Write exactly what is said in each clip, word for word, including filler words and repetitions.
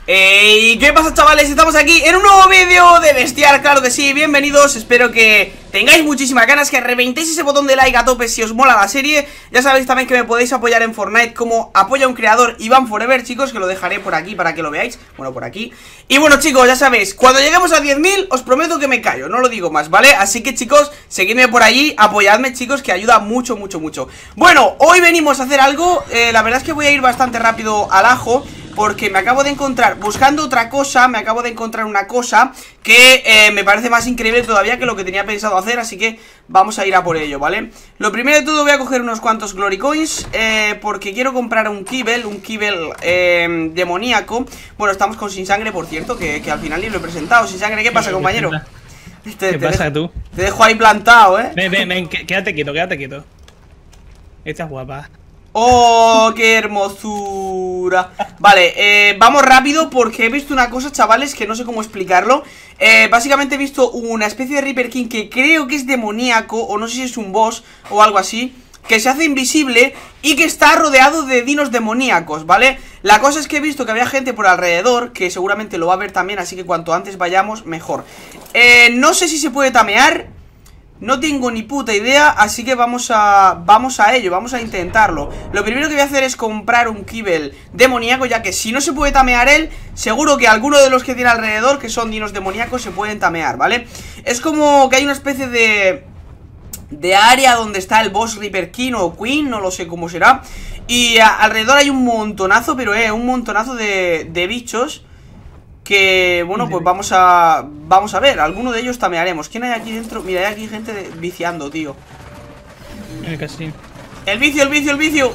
Hey, ¿qué pasa, chavales? Estamos aquí en un nuevo vídeo de Bestiar, claro que sí, bienvenidos. Espero que tengáis muchísimas ganas, que reventéis ese botón de like a tope si os mola la serie. Ya sabéis también que me podéis apoyar en Fortnite como apoya a un creador, Iván Forever, chicos, que lo dejaré por aquí para que lo veáis. Bueno, por aquí. Y bueno, chicos, ya sabéis, cuando lleguemos a diez mil os prometo que me callo, no lo digo más, ¿vale? Así que, chicos, seguidme por allí, apoyadme, chicos, que ayuda mucho, mucho, mucho. Bueno, hoy venimos a hacer algo, eh, la verdad es que voy a ir bastante rápido al ajo, porque me acabo de encontrar, buscando otra cosa, me acabo de encontrar una cosa que eh, me parece más increíble todavía que lo que tenía pensado hacer, así que vamos a ir a por ello, ¿vale? Lo primero de todo voy a coger unos cuantos Glory Coins, eh, porque quiero comprar un Kibble, un Kibble eh, demoníaco. Bueno, estamos con Sin Sangre, por cierto, que, que al final ni lo he presentado. Sin Sangre, ¿qué pasa, compañero? ¿Qué te, te pasa, dejo, tú? Te dejo ahí plantado, ¿eh? Ven, ven, ven, quédate quieto, quédate quieto. Estás guapa. ¡Oh, qué hermosura! Vale, eh, vamos rápido porque he visto una cosa, chavales, que no sé cómo explicarlo. eh, Básicamente he visto una especie de Reaper King que creo que es demoníaco, o no sé si es un boss o algo así, que se hace invisible y que está rodeado de dinos demoníacos, ¿vale? La cosa es que he visto que había gente por alrededor, que seguramente lo va a ver también, así que cuanto antes vayamos, mejor. eh, No sé si se puede tamear, no tengo ni puta idea, así que vamos a vamos a ello, vamos a intentarlo. Lo primero que voy a hacer es comprar un Kibble demoníaco, ya que si no se puede tamear él, seguro que alguno de los que tiene alrededor, que son dinos demoníacos, se pueden tamear, ¿vale? Es como que hay una especie de... de área donde está el boss Reaper King o Queen, no lo sé cómo será. Y a, alrededor hay un montonazo, pero eh, un montonazo de, de bichos. Que, bueno, pues vamos a vamos a ver, alguno de ellos tamearemos. ¿Quién hay aquí dentro? Mira, hay aquí gente de, viciando, tío. El casino. El vicio, el vicio, el vicio.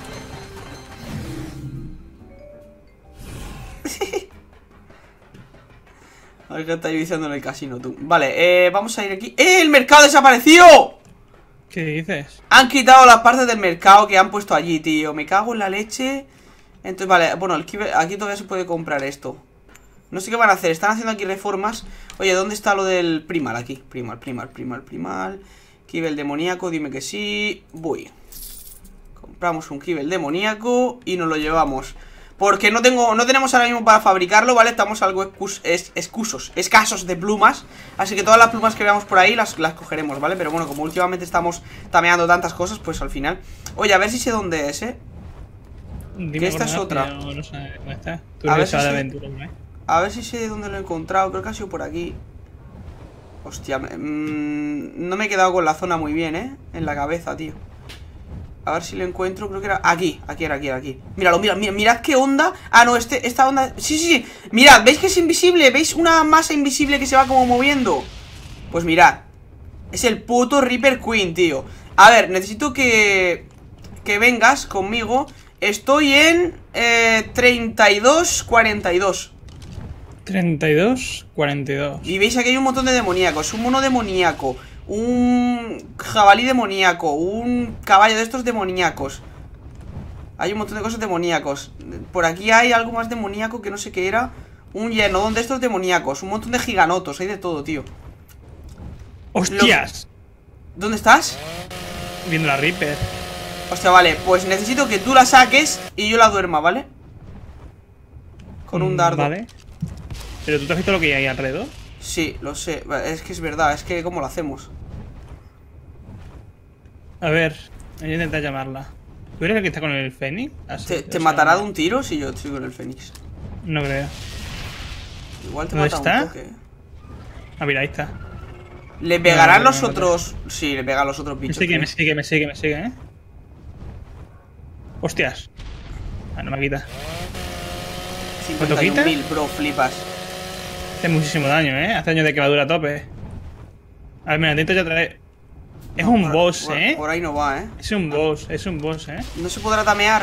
A ver qué está viciando en el casino, tú. Vale, eh, vamos a ir aquí. ¡Eh, el mercado desapareció! ¿Qué dices? Han quitado las partes del mercado que han puesto allí, tío. Me cago en la leche. Entonces, vale, bueno, aquí todavía se puede comprar esto. No sé qué van a hacer, están haciendo aquí reformas. Oye, ¿dónde está lo del primal? Aquí, primal, primal, primal, primal. Kibble demoníaco, dime que sí. Voy. Compramos un Kibble demoníaco y nos lo llevamos. Porque no tengo, no tenemos ahora mismo para fabricarlo, ¿vale? Estamos algo excus, es, excusos, escasos de plumas. Así que todas las plumas que veamos por ahí las, las cogeremos, ¿vale? Pero bueno, como últimamente estamos tameando tantas cosas, pues al final. Oye, a ver si sé dónde es, ¿eh? Dime que esta es otra. No, no sé dónde está. Tú a ver eres si de sé... aventura, ¿no? A ver si sé dónde lo he encontrado. Creo que ha sido por aquí. Hostia, mmm, no me he quedado con la zona muy bien, ¿eh? En la cabeza, tío. A ver si lo encuentro. Creo que era aquí, aquí era, aquí era, aquí. Míralo, mirad, mirad, mirad qué onda. Ah, no, este, esta onda... Sí, sí, sí. Mirad, ¿veis que es invisible? ¿Veis una masa invisible que se va como moviendo? Pues mirad. Es el puto Reaper Queen, tío. A ver, necesito que... que vengas conmigo. Estoy en eh, treinta y dos cuarenta y dos. treinta y dos cuarenta y dos. Y veis aquí hay un montón de demoníacos. Un mono demoníaco, un jabalí demoníaco, un caballo de estos demoníacos. Hay un montón de cosas demoníacos. Por aquí hay algo más demoníaco que no sé qué era. Un llenodón de estos demoníacos. Un montón de giganotos, hay de todo, tío. ¡Hostias! Lo... ¿Dónde estás? Viendo la Reaper. Hostia, vale, pues necesito que tú la saques y yo la duerma, ¿vale? Con un dardo. Vale. ¿Pero tú te has visto lo que hay ahí alrededor? Sí, lo sé, es que es verdad, es que ¿cómo lo hacemos? A ver, voy a intentar llamarla. ¿Tú eres el que está con el Fénix? Ah, sí, ¿Te, te sea, matará de un tiro si yo estoy con el Fénix? No creo. Igual te ¿Dónde mata está? un toque. Ah, mira, ahí está. ¿Le pegarán no, no, los no, no, otros? Sí, le pegan los otros Me bichos. sigue, ¿eh? me sigue, me sigue, me sigue, ¿eh? Hostias. Ah, no me quita. ¿Cuánto quita? cincuenta y un mil, bro, flipas. Hace muchísimo daño, ¿eh? Hace años de quemadura a tope. A ver, mira, intento ya traer... Es un por, boss, por, ¿eh? Por ahí no va, ¿eh? Es un boss, es un boss, ¿eh? No se podrá tamear.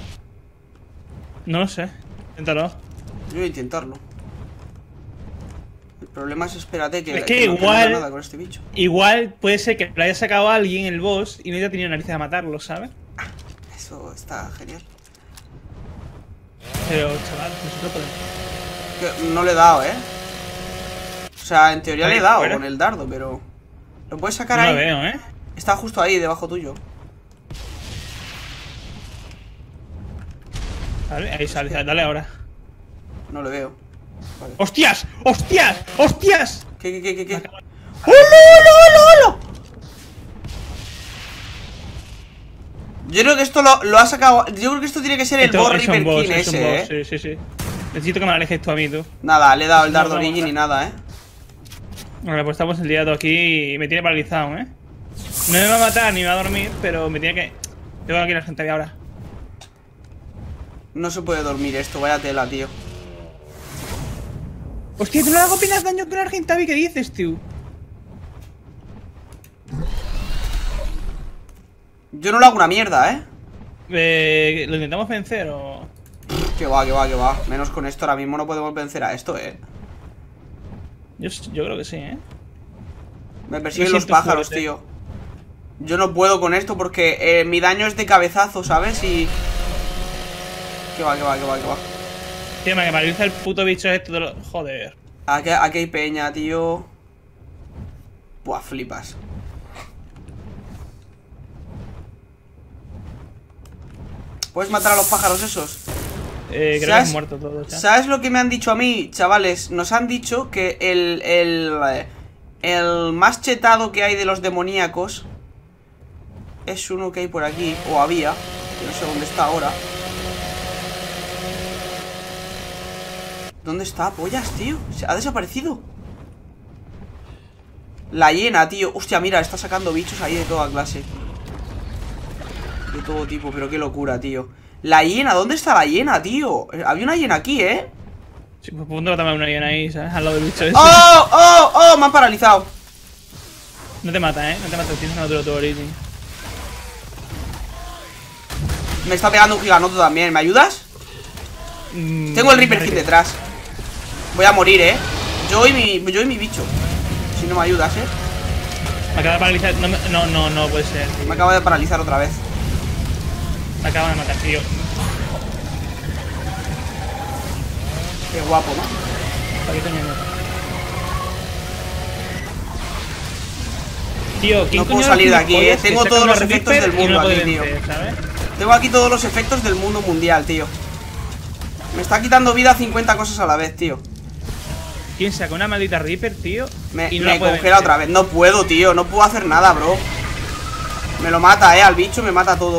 No lo sé. Inténtalo. Yo voy a intentarlo. El problema es, espérate, que, Es que, que no igual... tengo nada con este bicho. Igual puede ser que lo haya sacado alguien, el boss, y no haya tenido narices a matarlo, ¿sabes? Eso está genial. Pero, chaval, nosotros podemos... Que no le he dado, ¿eh? O sea, en teoría Ahí, le he dado fuera. con el dardo, pero... ¿Lo puedes sacar No ahí? lo veo, ¿eh? Está justo ahí, debajo tuyo. Vale, ahí sale, dale ahora. No le veo. Vale. ¡Hostias! ¡Hostias! ¡Hostias! ¿Qué, qué, qué, qué, qué? ¡Holo, holo, holo, holo! Yo creo que esto lo, lo ha sacado. Yo creo que esto tiene que ser el Esto boss es un Reaper boss, King es un ese, boss, eh. sí, sí, sí. Necesito que me alejes tú a mí, tú. Nada, le he dado el No, dardo no, origin no. ni nada, eh. Vale, pues estamos el día aquí y me tiene paralizado, ¿eh? No me va a matar ni me va a dormir, pero me tiene que... Tengo aquí la gente ahora. No se puede dormir esto, vaya tela, tío. Hostia, tú no le hago apenas daño con el Argentavi, ¿qué dices, tío? Yo no le hago una mierda, eh. Eh, ¿Lo intentamos vencer o...? Que va, que va, que va. Menos con esto, ahora mismo no podemos vencer a esto, eh. Yo, yo creo que sí, ¿eh? Me persiguen Me los siento pájaros, fuerte. tío. Yo no puedo con esto porque eh, mi daño es de cabezazo, ¿sabes? Y... Que va, que va, que va, que va. Tío, me paraliza el puto bicho esto de los... Joder. Aquí, aquí hay peña, tío. Buah, flipas. ¿Puedes matar a los pájaros esos? Eh, creo que ¿Sabes? han muerto todos ya. ¿Sabes lo que me han dicho a mí, chavales? Nos han dicho que el, el, eh, el más chetado que hay de los demoníacos es uno que hay por aquí, o había, que no sé dónde está ahora. ¿Dónde está, pollas, tío? Se ha desaparecido. La hiena, tío. Hostia, mira, está sacando bichos ahí de toda clase. De todo tipo, pero qué locura, tío. La hiena, ¿dónde está la hiena, tío? Había una hiena aquí, ¿eh? Sí, pues punto que también una hiena ahí, ¿sabes? Al lado del bicho ese. ¡Oh, oh, oh! Me han paralizado. No te mata, ¿eh? No te mata, tienes una tu origin. Me está pegando un giganoto también. ¿Me ayudas? Mm, Tengo el Reaper Kit detrás. Voy a morir, ¿eh? Yo y mi, yo y mi bicho. Si no me ayudas, ¿eh? Me acaba de paralizar. No, me- no, no, no puede ser, tío. Me acaba de paralizar otra vez. Me acaba de matar, tío. Qué guapo, ¿no? ¿Para qué coño me mata? Tío, ¿quién No puedo coño salir de los aquí, eh. gilipollas que Tengo sacan todos los Reaper efectos del y no mundo puede aquí, tío. vencer, ¿sabes? Tengo aquí todos los efectos del mundo mundial, tío. Me está quitando vida cincuenta cosas a la vez, tío. ¿Quién saca una maldita Reaper, tío? Me, y no me la puede congela vencer? otra vez. No puedo, tío. No puedo hacer nada, bro. Me lo mata, eh. Al bicho me mata todo.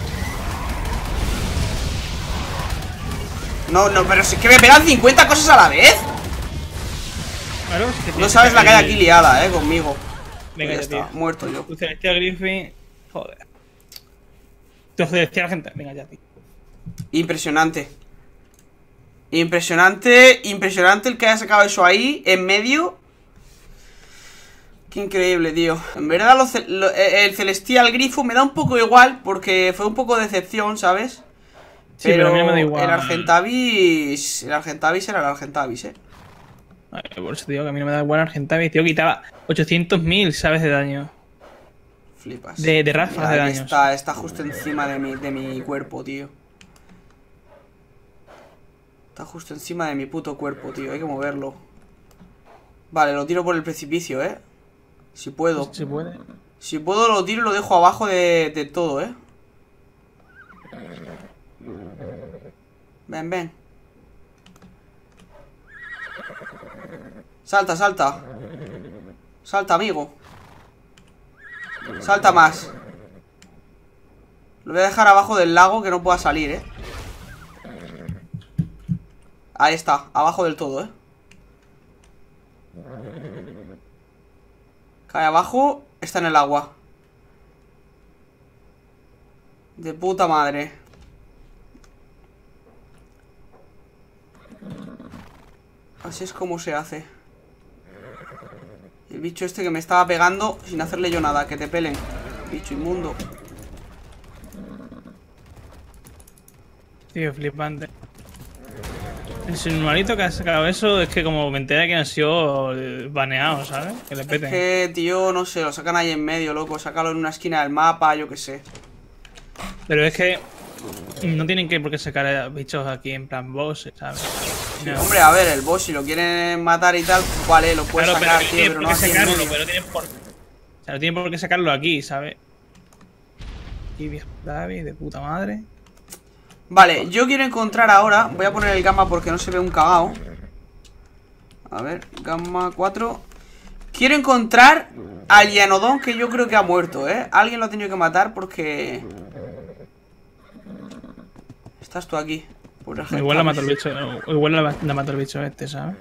No, no, pero si es que me pegan cincuenta cosas a la vez. Claro, es que No tienes sabes la que hay el- aquí liada, eh, conmigo. Venga, Ya ya, está, tío. muerto yo. Tu Celestial Griffin. Joder. Tu Celestial gente. Venga, ya, tío. Impresionante. Impresionante, impresionante el que haya sacado eso ahí, en medio. Qué increíble, tío. En verdad lo ce- lo- eh, el Celestial Grifo me da un poco igual, porque fue un poco de decepción, ¿sabes? Sí, pero a mí no me da igual. el Argentavis... El Argentavis era el Argentavis, eh. Ay, por eso te digo que a mí no me da igual Argentavis, tío. Quitaba ochocientos mil, ¿sabes? De daño. Flipas. De- de ráfagas Mira, de aquí daños. Está, está justo encima de mi, de mi cuerpo, tío. Está justo encima de mi puto cuerpo, tío. Hay que moverlo. Vale, lo tiro por el precipicio, eh. Si puedo. Se puede. Si puedo lo tiro y lo dejo abajo de, de todo, eh. Ven, ven. Salta, salta. Salta, amigo. Salta más. Lo voy a dejar abajo del lago que no pueda salir, eh. Ahí está, abajo del todo, eh. Cae abajo, está en el agua. De puta madre. Así es como se hace. El bicho este que me estaba pegando sin hacerle yo nada, que te pelen. Bicho inmundo. Tío, flipante. El submarito que ha sacado eso es que como me enteré que han sido eh, baneados, ¿sabes? Que le Es peten. que, tío, no sé, lo sacan ahí en medio, loco. Sácalo en una esquina del mapa, yo qué sé. Pero es que no tienen que por qué sacar a bichos aquí en plan boss, ¿sabes? No. Hombre, a ver, el boss, si lo quieren matar y tal, vale, lo puedes Claro, sacar, pero tío, tienen pero por no qué así en sacarlo, medio. pero no tienen por... O sea, no tienen por qué sacarlo aquí, ¿sabes? Y viejo David, de puta madre. Vale, yo quiero encontrar ahora. Voy a poner el gamma porque no se ve un cagao. A ver, gamma cuatro. Quiero encontrar al Llanodon, que yo creo que ha muerto, ¿eh? Alguien lo ha tenido que matar porque... Estás tú aquí. Por ejemplo. Igual la mató el bicho. Igual la, la mató el bicho este, ¿sabes?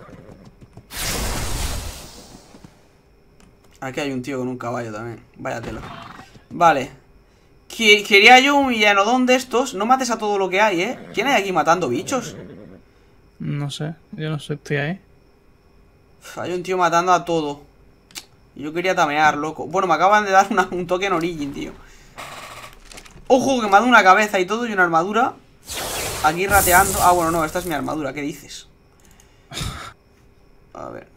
Aquí hay un tío con un caballo también. Vaya tela. Vale. Qu- Quería yo un Llanodon de estos. No mates a todo lo que hay, ¿eh? ¿Quién hay aquí matando bichos? No sé, yo no sé, estoy ahí. Uf, hay un tío matando a todo. Yo quería tamear, loco. Bueno, me acaban de dar una- un toque en Origin, tío. Ojo, que me ha dado una cabeza y todo y una armadura. Aquí rateando. Ah, bueno, no, esta es mi armadura, ¿qué dices? A ver.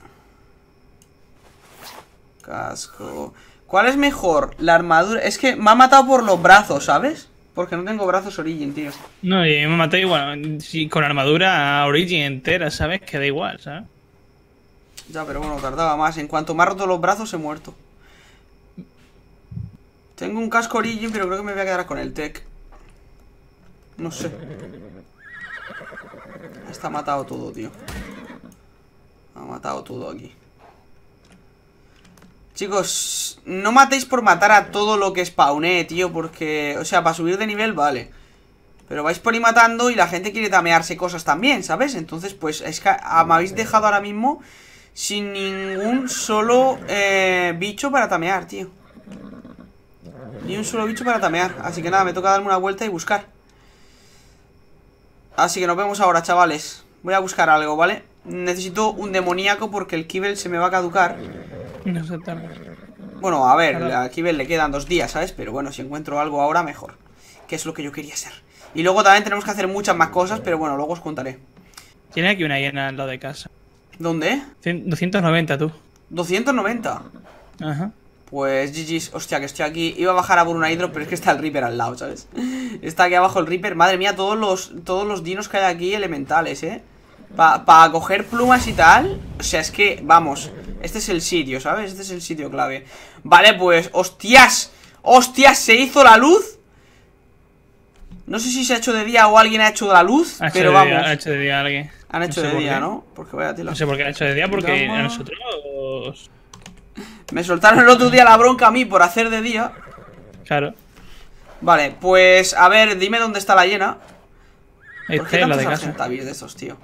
Casco. ¿Cuál es mejor? La armadura. Es que me ha matado por los brazos, ¿sabes? Porque no tengo brazos Origin, tío. No, y me maté igual. Si con armadura Origin entera, ¿sabes? Queda igual, ¿sabes? Ya, pero bueno, tardaba más. En cuanto me ha roto los brazos, he muerto. Tengo un casco Origin, pero creo que me voy a quedar con el Tech. No sé. Está matado todo, tío. Ha matado todo aquí. Chicos, no matéis por matar a todo lo que spawné, tío. Porque, o sea, para subir de nivel, vale. Pero vais por ahí matando y la gente quiere tamearse cosas también, ¿sabes? Entonces, pues, es que ah, me habéis dejado ahora mismo sin ningún solo eh, bicho para tamear, tío. Ni un solo bicho para tamear. Así que nada, me toca darme una vuelta y buscar. Así que nos vemos ahora, chavales. Voy a buscar algo, ¿vale? Necesito un demoníaco porque el Kibel se me va a caducar. No sé, tal. Bueno, a ver, al Kibel le quedan dos días, ¿sabes? Pero bueno, si encuentro algo ahora, mejor. Que es lo que yo quería hacer. Y luego también tenemos que hacer muchas más cosas, pero bueno, luego os contaré. Tiene aquí una hiena al lado de casa. ¿Dónde? doscientos noventa, tú. doscientos noventa. Ajá. Pues G G's, hostia, que estoy aquí. Iba a bajar a por una hidro, pero es que está el Reaper al lado, ¿sabes? Está aquí abajo el Reaper. Madre mía, todos los, todos los dinos que hay aquí elementales, ¿eh? Para pa coger plumas y tal. O sea, es que, vamos, este es el sitio, ¿sabes? Este es el sitio clave. Vale, pues, hostias. Hostias, se hizo la luz. No sé si se ha hecho de día o alguien ha hecho de la luz, Ha hecho pero de vamos. día, ha hecho de día alguien. Han hecho No sé de por día, qué. ¿no? Porque vaya tela. No sé por qué ha hecho de día, porque Dama. a nosotros... Me soltaron el otro día la bronca a mí por hacer de día. Claro. Vale, pues, a ver, dime dónde está la hiena. ¿Por Este qué es la de tantos casa. Argentavis de estos, tío?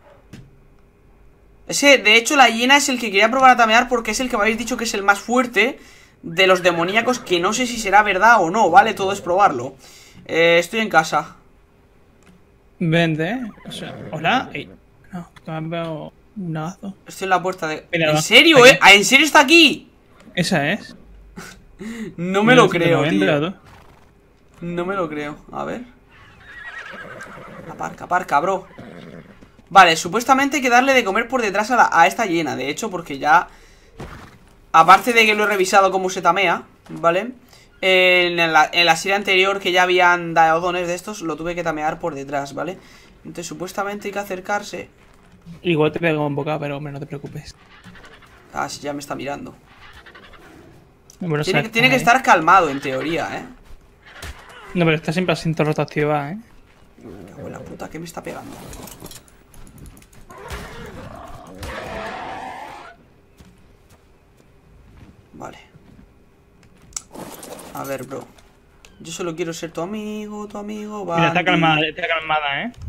Ese, de hecho, la hiena es el que quería probar a tamear porque es el que me habéis dicho que es el más fuerte de los demoníacos, que no sé si será verdad o no, ¿vale? Todo es probarlo. Eh, estoy en casa. Vente, ¿eh? O sea, hola. Ey, no, que me han pegado un navazo. Estoy en la puerta de... Mira, ¿En va, serio, aquí. eh? ¿Ah, ¿En serio está aquí? Esa es. No me lo creo, noventa, tío. tú. No me lo creo. A ver. Aparca, aparca, bro. Vale, supuestamente hay que darle de comer por detrás a, la- a esta hiena. De hecho, porque ya... Aparte de que lo he revisado cómo se tamea, ¿vale? En la, en la serie anterior que ya habían daodones de estos, lo tuve que tamear por detrás, ¿vale? Entonces supuestamente hay que acercarse. Igual te pego un bocado, pero hombre, no te preocupes. Ah, sí, ya me está mirando. Bueno, Tiene, sabes que- tiene que ahí. estar calmado, en teoría, ¿eh? No, pero está siempre sin rotativa, ¿eh? Me cago en la puta, ¿qué me está pegando? Vale. A ver, bro. Yo solo quiero ser tu amigo, tu amigo, Mira, está bandido. calmada, está calmada, ¿eh?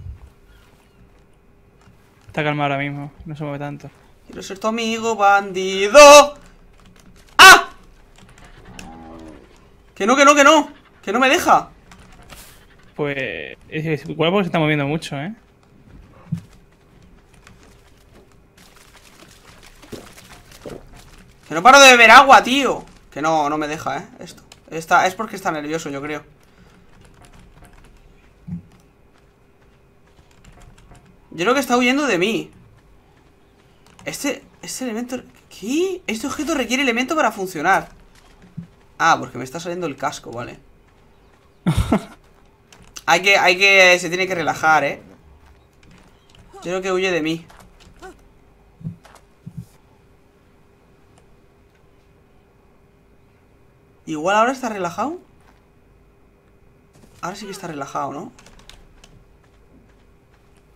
Está calmada ahora mismo, no se mueve tanto. Quiero ser tu amigo, bandido. ¡Ah! Que no, que no, que no. Que no me deja. Pues... es- igual porque se está moviendo mucho, ¿eh? Que no paro de beber agua, tío. Que no, no me deja, eh, esto. Está, es porque está nervioso, yo creo. Yo creo que está huyendo de mí. Este, este elemento... ¿Qué? Este objeto requiere elemento para funcionar. Ah, porque me está saliendo el casco, vale. Hay que, hay que... Se tiene que relajar, eh. Yo creo que huye de mí. Igual ahora está relajado. Ahora sí que está relajado, ¿no?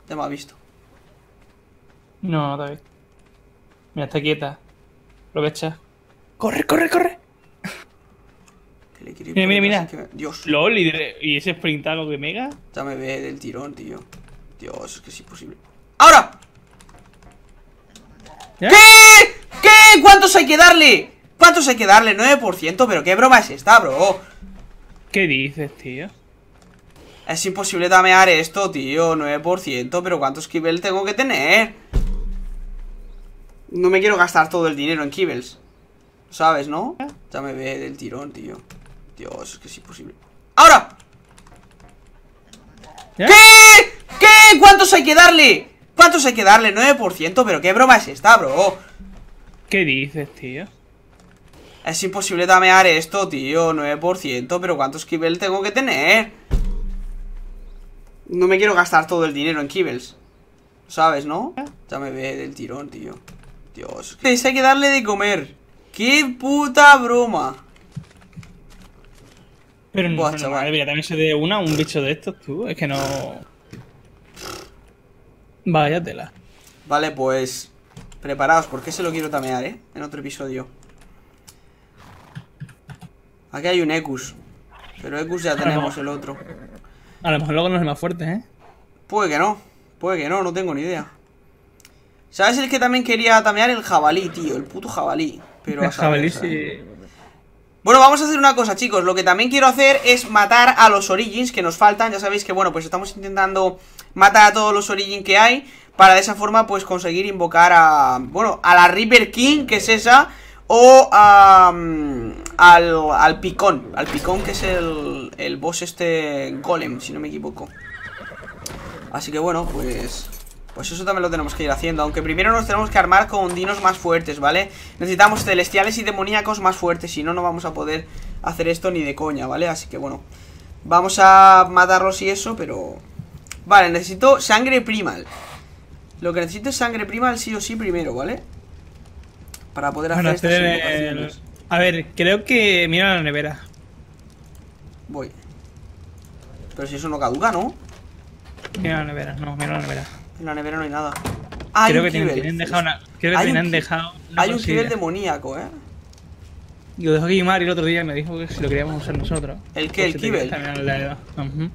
Ya me ha visto. No, no te ha visto. Mira, está quieta. Aprovecha. ¡Corre, corre, corre! Que le quiero ir Mira, por mira, detrás, mira. es que me- Dios, LOL y, y ese sprint algo de mega. ya me ve del tirón, tío. Dios, es que es imposible. ¡Ahora! ¿Ya? ¿Qué? ¿Qué? ¿Cuántos hay que darle? ¿Cuántos hay que darle? nueve por ciento, pero qué broma es esta, bro. ¿Qué dices, tío? Es imposible damear esto, tío. nueve por ciento, pero ¿cuántos kibbles tengo que tener? No me quiero gastar todo el dinero en kibbles, ¿sabes, no? Ya me ve del tirón, tío. Dios, es que es imposible. ¡Ahora! ¿Ya? ¿Qué? ¿Qué? ¿Cuántos hay que darle? ¿Cuántos hay que darle? nueve por ciento, pero qué broma es esta, bro. ¿Qué dices, tío? Es imposible damear esto, tío. nueve por ciento, pero ¿cuántos kibbles tengo que tener? No me quiero gastar todo el dinero en kibbles, ¿sabes, no? Ya me ve del tirón, tío. Dios, que hay que darle de comer. ¡Qué puta broma! Pero no, Buah, no, chaval. madre mía, también se de una un bicho de estos, tú. Es que no. Vaya tela. Vale, pues preparaos, porque se lo quiero tamear, ¿eh? En otro episodio. Aquí hay un Ecus, pero Ecus ya tenemos el otro. A lo mejor luego no es el más fuerte, ¿eh? Puede que no, puede que no, no tengo ni idea. ¿Sabes el que también quería tamear? El jabalí, tío, el puto jabalí. Pero a El saber, jabalí ¿sabes? sí. Bueno, vamos a hacer una cosa, chicos. Lo que también quiero hacer es matar a los Origins que nos faltan. Ya sabéis que, bueno, pues estamos intentando matar a todos los Origins que hay, para de esa forma, pues, conseguir invocar a... Bueno, a la Reaper King, que es esa. O a... um, al, al Picón. Al Picón, que es el, el boss este Golem, si no me equivoco. Así que, bueno, pues... Pues eso también lo tenemos que ir haciendo. Aunque primero nos tenemos que armar con dinos más fuertes, ¿vale? Necesitamos celestiales y demoníacos más fuertes. Si no, no vamos a poder hacer esto ni de coña, ¿vale? Así que bueno, vamos a matarlos y eso, pero... Vale, necesito sangre primal. Lo que necesito es sangre primal sí o sí primero, ¿vale? Para poder hacer Bueno, estas hacer el- invocaciones. A ver, creo que. Mira la nevera. Voy. Pero si eso no caduca, ¿no? Mira la nevera, no, mira la nevera. En la nevera no hay nada. Ah, hay Creo un que tienen, kibble. tienen dejado una. Creo que Hay un tienen ki- dejado. una Hay un cosilla. kibble demoníaco, ¿eh? Y lo dejó Guimar el otro día y me dijo que si lo queríamos usar nosotros. ¿El qué? ¿El Por si te kibble? quieres también la edad. Ujú.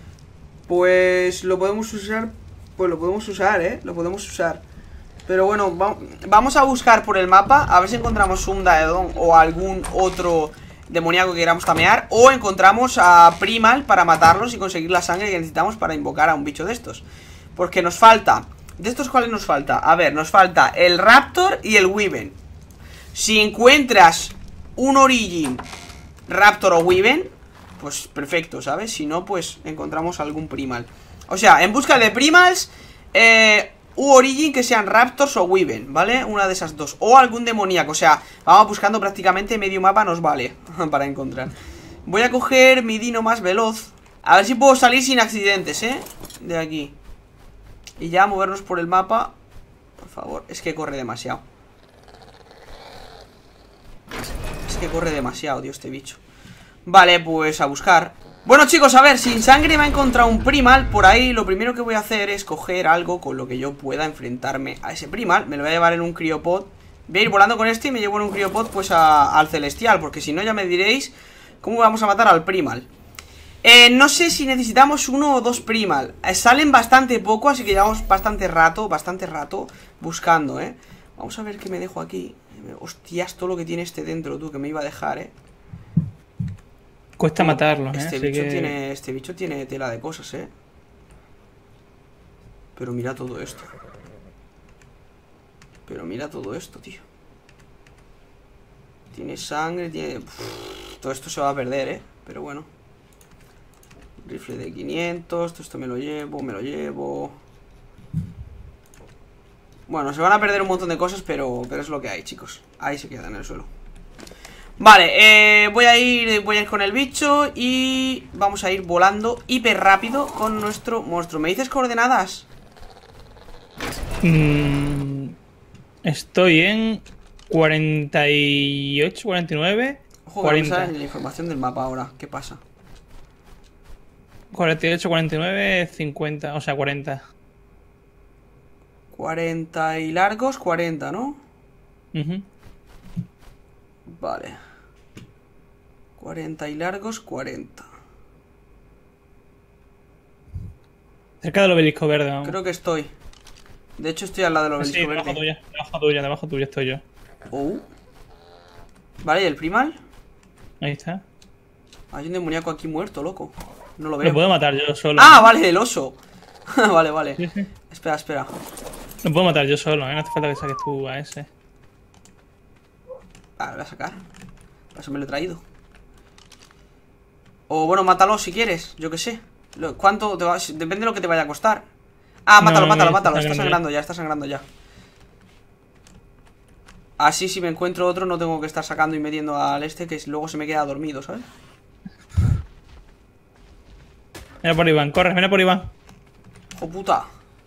Pues lo podemos usar. Pues lo podemos usar, ¿eh? Lo podemos usar. Pero bueno, va- vamos a buscar por el mapa. A ver si encontramos un Daedon o algún otro demoníaco que queramos tamear. O encontramos a Primal para matarlos y conseguir la sangre que necesitamos para invocar a un bicho de estos. Porque nos falta... ¿De estos cuáles nos falta? A ver, nos falta el Raptor y el Wyvern. Si encuentras un Origin, Raptor o Wyvern, pues perfecto, ¿sabes? Si no, pues encontramos algún Primal. O sea, en busca de Primals, eh, u Origin que sean Raptors o Wyvern, ¿vale? Una de esas dos. O algún demoníaco, o sea, vamos buscando prácticamente medio mapa, nos vale para encontrar. Voy a coger mi dino más veloz. A ver si puedo salir sin accidentes, ¿eh? De aquí. Y ya movernos por el mapa. Por favor, es que corre demasiado. Es que corre demasiado, tío, este bicho. Vale, pues a buscar. Bueno, chicos, a ver, sin sangre me ha encontrado un Primal. Por ahí lo primero que voy a hacer es coger algo con lo que yo pueda enfrentarme a ese Primal. Me lo voy a llevar en un Cryopod. Voy a ir volando con este y me llevo en un Cryopod pues a- al Celestial, porque si no ya me diréis cómo vamos a matar al Primal. Eh, no sé si necesitamos uno o dos Primal. Eh, salen bastante poco, así que llevamos bastante rato, bastante rato buscando, ¿eh? Vamos a ver qué me dejo aquí. Hostias, todo lo que tiene este dentro, tú, que me iba a dejar, ¿eh? Cuesta matarlos, ¿eh? Este Así bicho que- tiene, este bicho tiene tela de cosas, ¿eh? Pero mira todo esto. Pero mira todo esto, tío. Tiene sangre, tiene... Uf, todo esto se va a perder, ¿eh? Pero bueno. Rifle de quinientos, todo esto me lo llevo, me lo llevo. Bueno, se van a perder un montón de cosas, pero, pero es lo que hay, chicos. Ahí se queda en el suelo. Vale, eh, voy a ir voy a ir con el bicho y vamos a ir volando hiper rápido con nuestro monstruo. ¿Me dices coordenadas? Mm, estoy en cuarenta y ocho, cuarenta y nueve, Ojo, que no me cuarenta. sale la información del mapa ahora. ¿Qué pasa? cuarenta y ocho, cuarenta y nueve, cincuenta, o sea, cuarenta. cuarenta y largos, cuarenta, ¿no? Uh-huh. Vale. cuarenta y largos, cuarenta. Cerca del obelisco verde, vamos. Creo que estoy. De hecho estoy al lado del obelisco Sí, verde. debajo tuya, debajo tuya, debajo tuya estoy yo. Oh. Vale, ¿y el primal? Ahí está. Hay un demoníaco aquí muerto, loco. No lo Lo veo. puedo matar yo solo. Ah, vale, el oso. Vale, vale. Sí, sí. Espera, espera. Lo puedo matar yo solo, ¿eh? No hace falta que saques tú a ese. Ah, lo voy a sacar. Por eso me lo he traído. O bueno, mátalo si quieres, yo que sé. Lo- ¿Cuánto te va? Depende de lo que te vaya a costar. Ah, mátalo, No, mátalo, no, mátalo. está Está sangrando sangrando ya, está sangrando ya. Así si me encuentro otro no tengo que estar sacando y metiendo al este, que luego se me queda dormido, ¿sabes? Mira por Iván, corre, mira por Iván. ¡Oh, puta!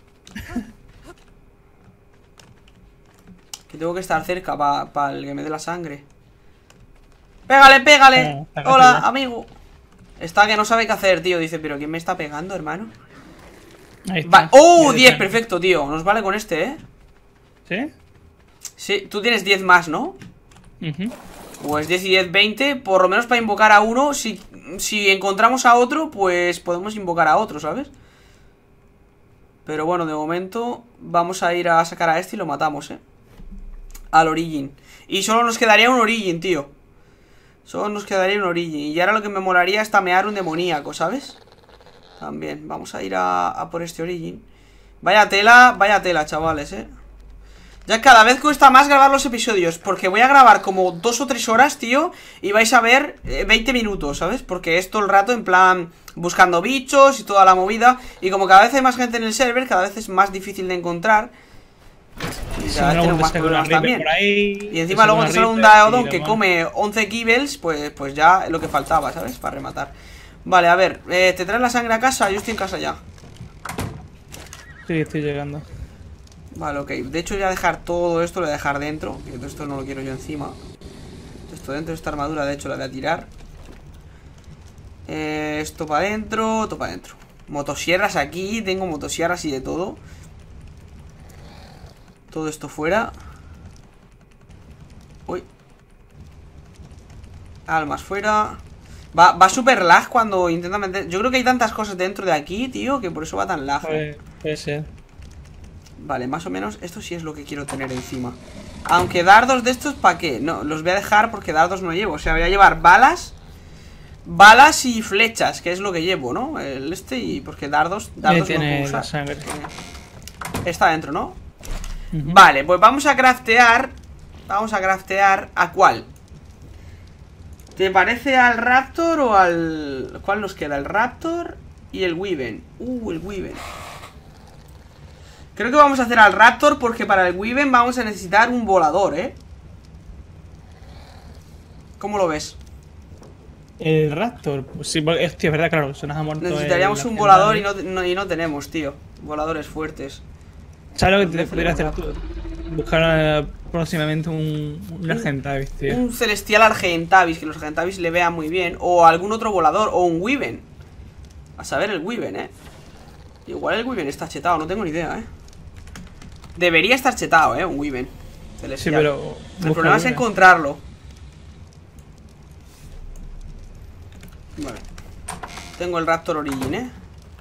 Que tengo que estar cerca para pa el que me dé la sangre. ¡Pégale, pégale! Ah, está casi ¡Hola, ya. amigo! Está que no sabe qué hacer, tío. Dice, ¿pero quién me está pegando, hermano? Ahí está. Va ¡Oh! Ya diez, está. perfecto, tío. Nos vale con este, ¿eh? ¿Sí? Sí, tú tienes diez más, ¿no? Uh-huh. Pues diez y diez, veinte. Por lo menos para invocar a uno. Si, si encontramos a otro, pues podemos invocar a otro, ¿sabes? Pero bueno, de momento vamos a ir a sacar a este y lo matamos, ¿eh? Al Origin. Y solo nos quedaría un Origin, tío. Solo nos quedaría un Origin. Y ahora lo que me molaría es tamear un demoníaco, ¿sabes? También, vamos a ir a, a por este Origin. Vaya tela, vaya tela, chavales, ¿eh? Ya cada vez cuesta más grabar los episodios, porque voy a grabar como dos o tres horas, tío, y vais a ver eh, veinte minutos, ¿sabes? Porque es todo el rato en plan buscando bichos y toda la movida. Y como cada vez hay más gente en el server, cada vez es más difícil de encontrar. Y Si cada vez no, tenemos te más saca problemas una Reaper también. por ahí, Y encima te luego saca te sale un Reaper Daeodon y que demás. come once kibbles, pues, pues ya es lo que faltaba, ¿sabes? Para rematar. Vale, a ver, eh, ¿te traes la sangre a casa? Yo estoy en casa ya. Sí, estoy llegando. Vale, ok. De hecho voy a dejar todo esto, lo voy a dejar dentro. Que todo esto no lo quiero yo encima. Esto dentro, esta armadura de hecho la voy a tirar. eh, Esto para adentro, esto para adentro. Motosierras aquí, tengo motosierras y de todo. Todo esto fuera. Uy. Almas fuera. Va, va súper lag cuando intenta meter. Yo creo que hay tantas cosas dentro de aquí, tío, que por eso va tan lag. Puede, puede ser. Vale, más o menos esto sí es lo que quiero tener encima. Aunque dardos de estos, ¿para qué? No, los voy a dejar porque dardos no llevo. O sea, voy a llevar balas. Balas y flechas, que es lo que llevo, ¿no? El este y porque dardos, dardos no tiene puedo usar. la sangre. Eh, Está dentro, ¿no? Uh-huh. Vale, pues vamos a craftear. Vamos a craftear. ¿A cuál? ¿Te parece al Raptor o al... ¿Cuál nos queda? El Raptor y el Wyvern. Uh, el Wyvern. Creo que vamos a hacer al Raptor porque para el Wyvern vamos a necesitar un volador, ¿eh? ¿Cómo lo ves? El Raptor, pues sí, porque- hostia, es verdad, claro, se nos ha muerto. Necesitaríamos el- un el- volador y no, no- y no tenemos, tío. Voladores fuertes. ¿Sabes lo que te podría hacer tú? Buscar eh, próximamente un, un Argentavis, tío. Un celestial Argentavis, que los Argentavis le vean muy bien. O algún otro volador, o un Wyvern. A saber el Wyvern, ¿eh? Igual el Wyvern está chetado, no tengo ni idea, ¿eh? Debería estar chetado, ¿eh? Un Wyvern Sí, celestial. pero. El busca problema es una. encontrarlo. Vale. Tengo el Raptor Origin, ¿eh?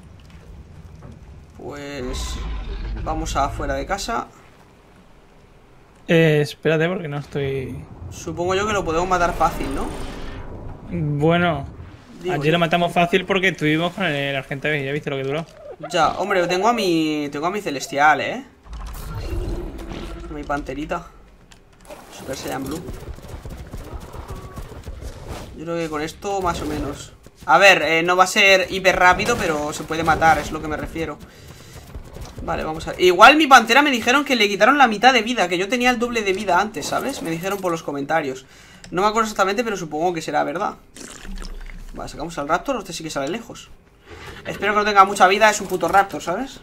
Pues... Vamos afuera de casa. Eh, espérate, porque no estoy. Supongo yo que lo podemos matar fácil, ¿no? Bueno, Digo ayer yo. lo matamos fácil porque estuvimos con el Argentavis, ya viste lo que duró. Ya, hombre, tengo a mi... Tengo a mi celestial, ¿eh? A mi panterita Super Saiyan Blue. Yo creo que con esto más o menos. A ver, eh, no va a ser hiper rápido, pero se puede matar, es lo que me refiero. Vale, vamos a ver. Igual mi pantera me dijeron que le quitaron la mitad de vida, que yo tenía el doble de vida antes, ¿sabes? Me dijeron por los comentarios. No me acuerdo exactamente, pero supongo que será verdad. Vale, sacamos al Raptor, este sí que sale lejos. Espero que no tenga mucha vida, es un puto Raptor, ¿sabes?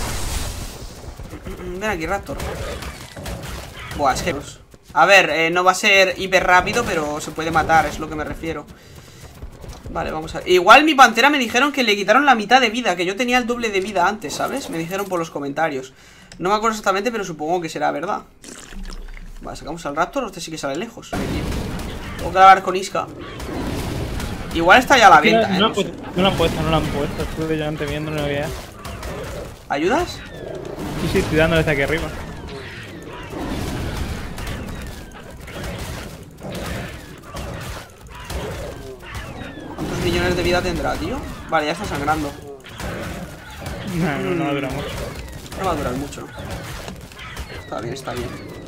Ven aquí, Raptor. Buah, es que... A ver, eh, no va a ser hiper rápido, pero se puede matar, es lo que me refiero. Vale, vamos a ver. Igual mi pantera me dijeron que le quitaron la mitad de vida, que yo tenía el doble de vida antes, ¿sabes? Me dijeron por los comentarios. No me acuerdo exactamente, pero supongo que será verdad. Vale, sacamos al Raptor. Este sí que sale lejos. Tengo que hablar con Iska. Igual está ya a la venta, no, ¿eh? no, No pues, sé. no lo han puesto, no lo han puesto. Estuve yo antes viendo, no lo había. ¿Ayudas? Sí, sí, estoy dándole desde aquí arriba. ¿Cuántos millones de vida tendrá, tío? Vale, ya está sangrando. No, no, no va a durar mucho. No va a durar mucho. Está bien, está bien.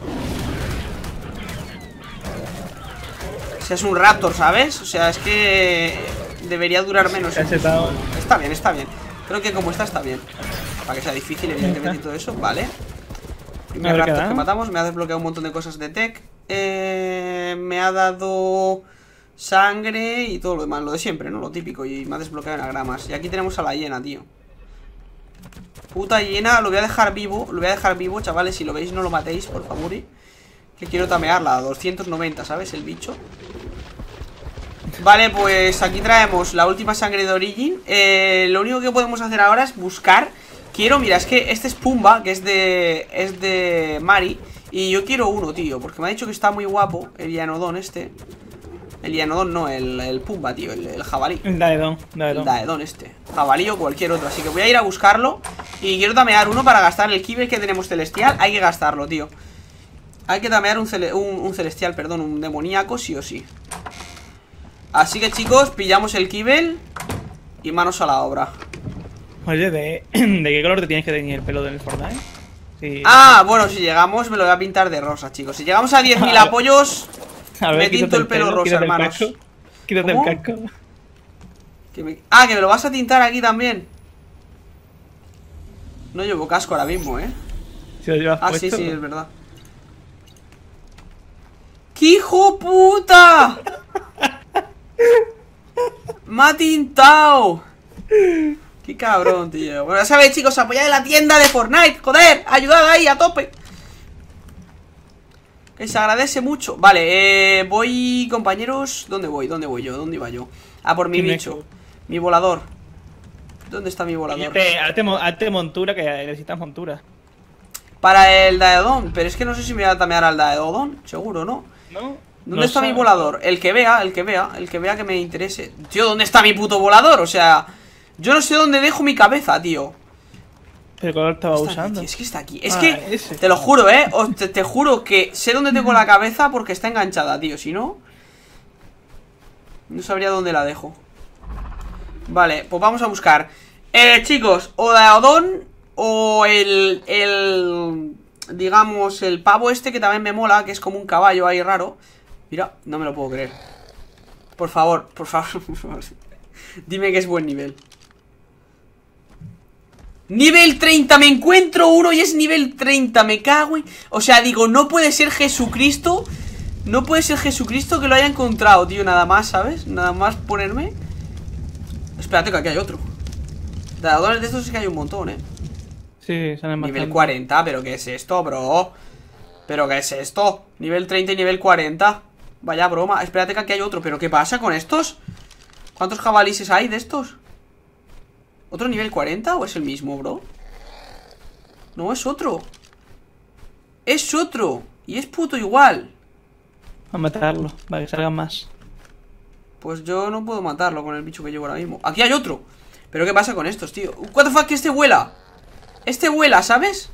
Si es un Raptor, ¿sabes? O sea, es que debería durar menos. Se ha setado. Está bien, está bien. Creo que como está, está bien. Para que sea difícil, evidentemente, y todo eso. Vale. Primer Raptor que matamos. Me ha desbloqueado un montón de cosas de tech. Eh, me ha dado sangre y todo lo demás. Lo de siempre, ¿no? Lo típico. Y me ha desbloqueado enagramas. Y aquí tenemos a la hiena, tío. Puta hiena. Lo voy a dejar vivo. Lo voy a dejar vivo, chavales. Si lo veis, no lo matéis, por favor. ¿eh? Que quiero tamearla. doscientos noventa, ¿sabes? El bicho. Vale, pues aquí traemos la última sangre de Origin. eh, Lo único que podemos hacer ahora es buscar. Quiero, mira, es que este es Pumba, que es de es de Mari. Y yo quiero uno, tío, porque me ha dicho que está muy guapo el Llanodon este. El Llanodon no, el, el Pumba, tío, el, el jabalí. El Daedon, Daedon. El Daedon este, jabalí o cualquier otro. Así que voy a ir a buscarlo. Y quiero tamear uno para gastar el Kibel que tenemos celestial. Hay que gastarlo, tío. Hay que tamear un, cele, un, un celestial, perdón, un demoníaco, sí o sí. Así que, chicos, pillamos el Kibel y manos a la obra. Oye, ¿de, ¿de qué color te tienes que teñir el pelo del Fortnite? Sí. Ah, bueno, si llegamos me lo voy a pintar de rosa, chicos. Si llegamos a diez mil apoyos, A ver, me tinto el quítate pelo rosa, quítate el hermanos. casco, Quítate ¿Cómo? el casco. Que me- Ah, que me lo vas a tintar aquí también. No llevo casco ahora mismo, ¿eh? Si lo llevas Ah, puesto. sí, sí, es verdad. ¡Qué hijo puta! ¡Me ha tintado! ¡Qué cabrón, tío! Bueno, ya sabéis, chicos, apoyad en la tienda de Fortnite. ¡Joder! ¡Ayudad ahí a tope! Que se agradece mucho. Vale, eh, voy, compañeros. ¿Dónde voy? ¿Dónde voy yo? ¿Dónde iba yo? Ah, por mi Tiene bicho. que- Mi volador. ¿Dónde está mi volador? Hazte, hazte mo- hazte montura, que necesitas montura. Para el Daedon. Pero es que no sé si me voy a tamear al Daedon. Seguro, ¿no? ¿No? ¿Dónde No está mi sabe. volador? El que vea, el que vea, el que vea que me interese. Tío, ¿dónde está mi puto volador? O sea, yo no sé dónde dejo mi cabeza, tío. ¿Pero color estaba Está aquí, usando? tío, es que está aquí. Es Ah, que, ese. te lo juro, eh. Os- te, te juro que sé dónde tengo la cabeza porque está enganchada, tío. Si no, no sabría dónde la dejo. Vale, pues vamos a buscar. Eh, chicos, o Daedon o el, el, digamos, el pavo este que también me mola, que es como un caballo ahí raro. Mira, no me lo puedo creer. Por favor, por favor, por favor. Dime que es buen nivel. Nivel treinta, me encuentro uno y es nivel treinta, me cago en... O sea, digo, no puede ser Jesucristo. No puede ser Jesucristo que lo haya encontrado, tío, nada más, ¿sabes? Nada más ponerme. Espérate que aquí hay otro. Daedones de estos es que hay un montón, eh. Sí, salen más. Nivel cuarenta, pero ¿qué es esto, bro? ¿Pero qué es esto? Nivel treinta y nivel cuarenta. Vaya broma, espérate que aquí hay otro. ¿Pero qué pasa con estos? ¿Cuántos jabalises hay de estos? ¿Otro nivel cuarenta o es el mismo, bro? No, es otro. Es otro. Y es puto igual. A matarlo, para que salgan más. Pues yo no puedo matarlo con el bicho que llevo ahora mismo. Aquí hay otro. ¿Pero qué pasa con estos, tío? What the fuck, que este vuela. Este vuela, ¿sabes?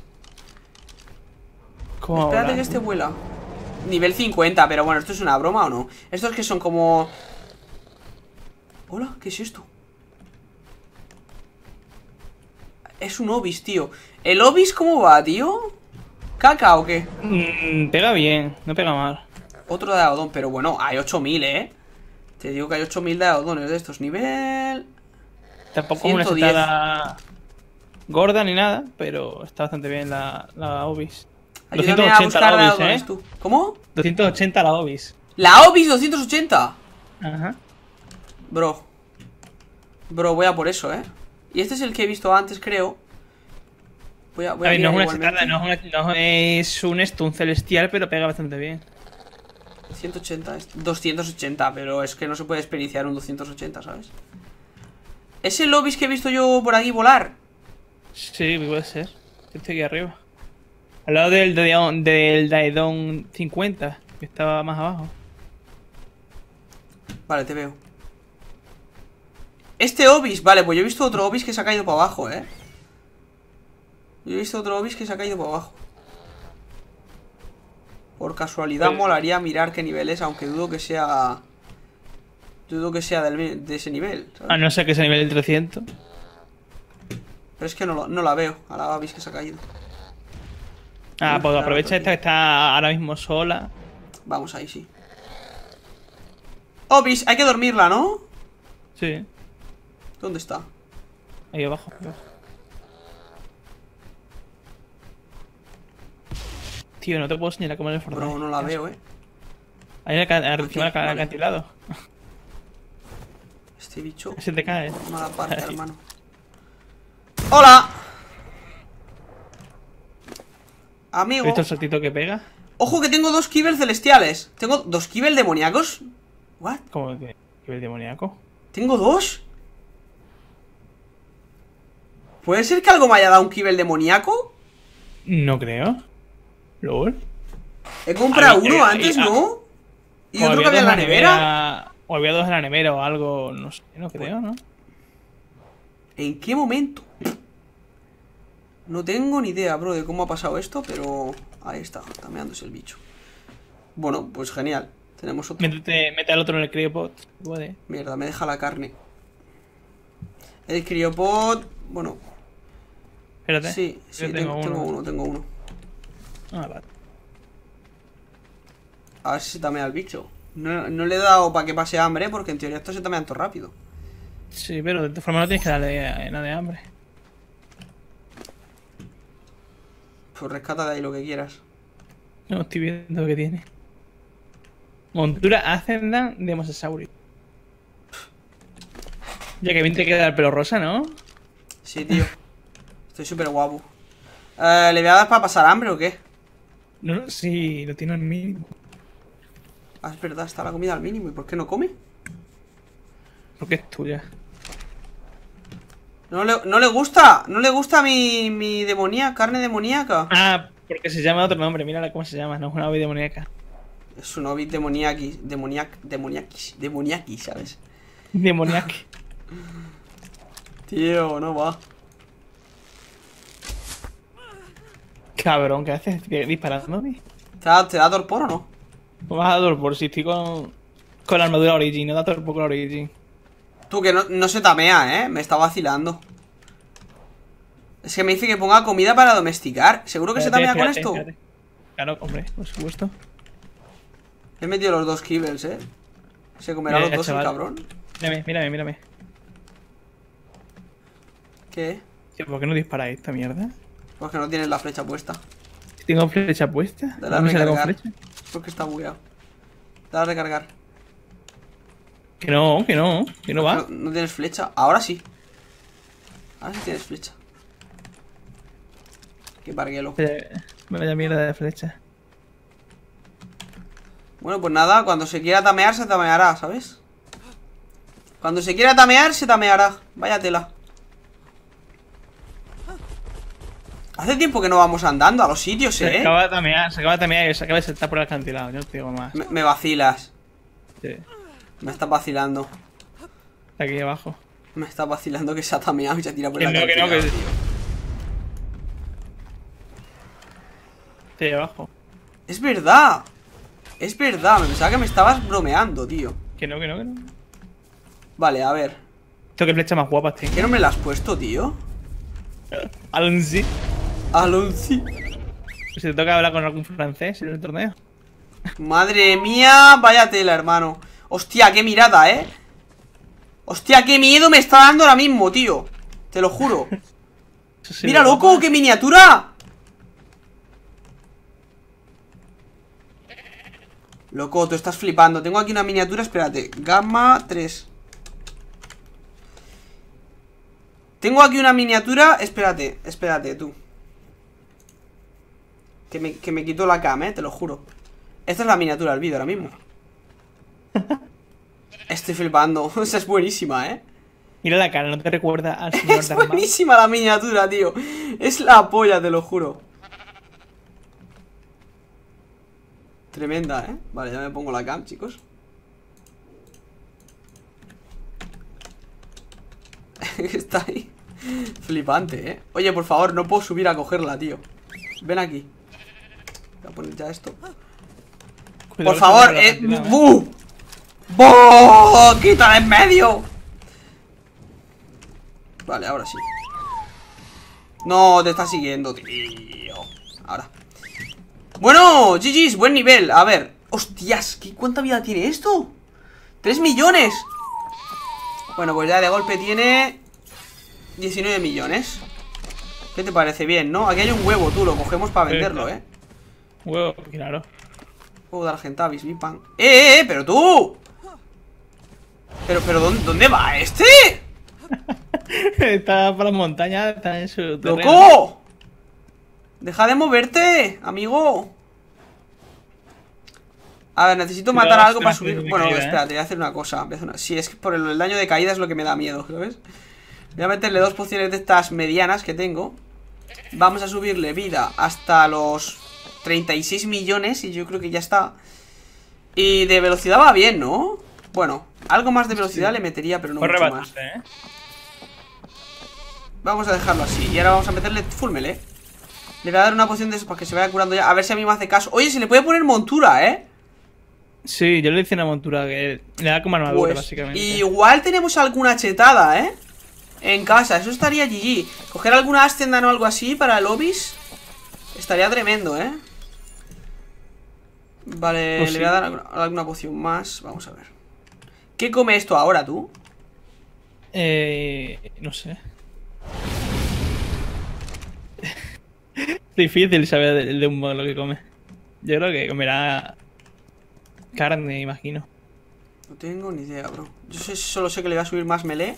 ¿Cómo Espérate ahora? que este vuela. Nivel cincuenta, pero bueno, ¿esto es una broma o no? Estos que son como... Hola, ¿qué es esto? Es un Obis, tío. ¿El Obis cómo va, tío? ¿Caca o qué? Mm, pega bien, no pega mal. Otro Daedon, pero bueno, hay ocho mil, ¿eh? Te digo que hay ocho mil Daedones de estos. Nivel... Tampoco es una ciento diez. setada gorda ni nada, pero está bastante bien la, la Obis. Ayúdame a buscar la Obis, Daedones, ¿eh? tú. ¿Cómo? doscientos ochenta la Obis. La Obis doscientos ochenta. Ajá. Bro. Bro, voy a por eso, ¿eh? Y este es el que he visto antes, creo. Voy a, voy A a ver, no es mirar una igualmente. setada, no es, una- no es un stun celestial, pero pega bastante bien. ciento ochenta, doscientos ochenta, pero es que no se puede experienciar un doscientos ochenta, ¿sabes? ¿Es el Obis que he visto yo por aquí volar? Sí, puede ser. Estoy aquí arriba. Al lado del Daedon, del Daedon cincuenta, que estaba más abajo. Vale, te veo. Este Obis, vale, pues yo he visto otro Obis que se ha caído para abajo, eh. Yo he visto otro Obis que se ha caído para abajo. Por casualidad Pues... molaría mirar qué nivel es, aunque dudo que sea... Dudo que sea del, de ese nivel, ¿sabes? A no ser que sea nivel del trescientos. Pero es que no, lo, no la veo, a la Obis que se ha caído. Ah, Uf, pues claro, aprovecha esta que está ahora mismo sola. Vamos ahí, sí. Obis, hay que dormirla, ¿no? Sí, ¿Dónde está? ahí abajo. Ahí abajo. Tío, no te puedo señalar cómo es el Fortnite. Bro, no la veo, eh. Ahí en el ca- Aquí, encima del ca- vale. acantilado. Este bicho... Se te cae. Mala parte, hermano. ¡Hola! ¿Has Amigo. visto el saltito que pega? Ojo que tengo dos Kibel celestiales. ¿Tengo dos Kibel demoníacos? ¿What? Como que, que el demoníaco. ¿Tengo dos? ¿Puede ser que algo me haya dado un Kibel demoníaco? No creo. ¿Lol? He comprado Había- uno había- antes, ah, ¿no? Y O otro que había en la nevera. O había dos en la nevera o algo. No sé, no creo, ¿no? ¿En qué momento? No tengo ni idea, bro, de cómo ha pasado esto, pero... Ahí está, tameándose el bicho. Bueno, pues genial. Tenemos otro. Métete, mete al otro en el criopod. Puede. Mierda, me deja la carne. El criopod... Bueno, Espérate. sí, sí, Yo tengo, tengo uno, tengo uno. Ah, vale. A ver si se tamea el bicho. No, no le he dado para que pase hambre, porque en teoría esto se tamea todo rápido. Sí, pero de todas formas no tienes que darle eh, nada de hambre. Pues rescata de ahí lo que quieras. No, estoy viendo lo que tiene. Montura Ascendant de Mosasaurus. Ya que bien te queda el pelo rosa, ¿no? Sí, tío. Estoy súper guapo. Eh, ¿Le voy a dar para pasar hambre o qué? No, no, sí, lo tiene al mínimo. Ah, es verdad, está la comida al mínimo. ¿Y por qué no come? Porque es tuya. No le, no le gusta. No le gusta mi, mi demoníaca, carne demoníaca. Ah, porque se llama otro nombre. Mírala cómo se llama. No es una ave demoníaca. Es un ovid demoniaki. Demoniac, demoniakis. Demoniaki, ¿sabes? Demoníaca. Tío, no va. Cabrón, ¿qué haces disparándome? ¿Te da, te da torpor o no? Me vas a dar por si estoy con, con la armadura Origin. No da torpo con la Origin. Tú, que no, no se tamea, ¿eh? Me está vacilando. Es que me dice que ponga comida para domesticar. ¿Seguro que Espérate, se tamea con espérate, esto? espérate. Claro, hombre, por supuesto. He metido los dos kibbles, ¿eh? Se comerá Mira, los dos chaval. el cabrón. Mírame, mírame, mírame. ¿Qué? Tío, ¿por qué no disparáis esta mierda? Pues que no tienes la flecha puesta. ¿Tengo flecha puesta? Dale a ¿No me sale con recargar. flecha? Porque está bugueado. Dale a recargar. Que no, que no, que no No, va. no tienes flecha. Ahora sí. Ahora sí tienes flecha. Qué parguelo. Eh, Vaya mierda de flecha. Bueno, pues nada, cuando se quiera tamear, se tameará, ¿sabes? Cuando se quiera tamear, se tameará. Vaya tela. Hace tiempo que no vamos andando a los sitios, Se ¿eh? acaba de tamear, se acaba de tamear y se acaba de saltar por el acantilado. Yo no te digo más. Me, me vacilas. Sí, Me estás vacilando. está aquí abajo. Me estás vacilando que se ha tameado y se ha tirado por Que la no, que no, que. tío. Está ahí abajo. Es verdad. Es verdad. Me pensaba que me estabas bromeando, tío. Que no, que no, que no. Vale, a ver. Esto que flecha más guapas tengo. ¿Qué nombre le has puesto, tío? Alonso. Alonsi. Si te toca hablar con algún francés en el torneo. Madre mía, vaya tela, hermano. Hostia, qué mirada, ¿eh? Hostia, qué miedo me está dando ahora mismo, tío. Te lo juro. Eso sí Mira, me loco, guapa. qué miniatura. Loco, tú estás flipando. Tengo aquí una miniatura, espérate. Gamma tres. Tengo aquí una miniatura. Espérate, espérate, tú. Que me, que me quitó la cam, eh, te lo juro. Esta es la miniatura del vídeo ahora mismo. Estoy flipando. Esa es buenísima, ¿eh? Mira la cara, no te recuerda al señor Es Darman. buenísima la miniatura, tío. Es la polla, te lo juro. Tremenda, ¿eh? Vale, ya me pongo la cam, chicos. Está ahí. Flipante, ¿eh? Oye, por favor, no puedo subir a cogerla, tío. Ven aquí. Voy a poner ya esto. Cuidado, Por favor, que se eh... me la ¡Bu! ¡Bu! ¡Quítala en medio! Vale, ahora sí. No, te está siguiendo, tío. Ahora. Bueno, G G's, buen nivel. A ver. Hostias, ¿qué, ¿cuánta vida tiene esto? ¡Tres millones! Bueno, pues ya de golpe tiene diecinueve millones. ¿Qué te parece? Bien, ¿no? Aquí hay un huevo, tú, lo cogemos para venderlo, ¿eh? Huevo, claro. Huevo de Argentavis, mi pan. ¡Eh, eh, eh! ¡Pero tú! Pero, pero, ¿dónde, ¿dónde va este? Está por las montañas, está en su terreno. ¡Loco! Deja de moverte, amigo. A ver, necesito Cuidado, matar algo para espera, subir. de Bueno, caída, espérate, ¿eh? voy a hacer una cosa. Voy a hacer una... Sí, es que por el, el daño de caída es lo que me da miedo, ¿sabes? Voy a meterle dos pociones de estas medianas que tengo. Vamos a subirle vida hasta los treinta y seis millones y yo creo que ya está. Y de velocidad va bien, ¿no? Bueno, algo más de velocidad Sí. le metería, pero no Corre mucho más. bastante, ¿eh? Vamos a dejarlo así. Y ahora vamos a meterle full melee. Le voy a dar una poción de eso para que se vaya curando ya. A ver si a mí me hace caso. Oye, se le puede poner montura, ¿eh? Sí, yo le hice una montura que le da como armadura, Pues, básicamente. igual tenemos alguna chetada, ¿eh? En casa, eso estaría G G. Coger alguna Ascendan o algo así para el Obis estaría tremendo, ¿eh? Vale, Pues le sí. voy a dar alguna, alguna poción más. Vamos a ver. ¿Qué come esto ahora, tú? Eh... No sé. Difícil saber de, de un modo lo que come. Yo creo que comerá carne, imagino. No tengo ni idea, bro. Yo sé- solo sé que le voy a subir más melee.